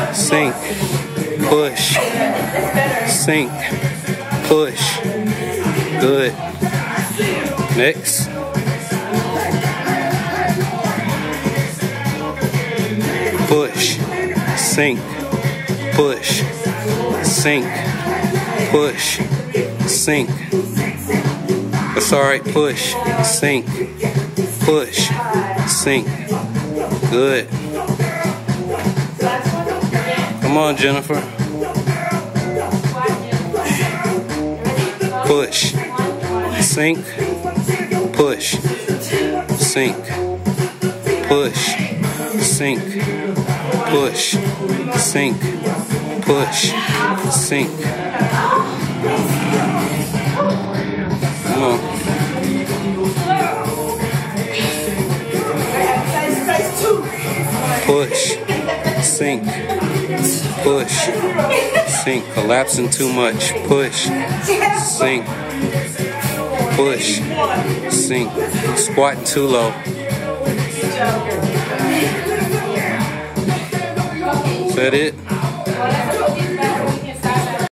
sink, push, sink, push. Good. Next. Push, sink, push, sink, push, sink. That's alright, push, sink, push, sink. Good. Come on, Jennifer. Push, sink, push, sink, push, sink, push, sink, push, sink. Come on. Push, sink, push, sink. Collapsing too much. Push, sink, push, sink. Squatting too low. Is that it?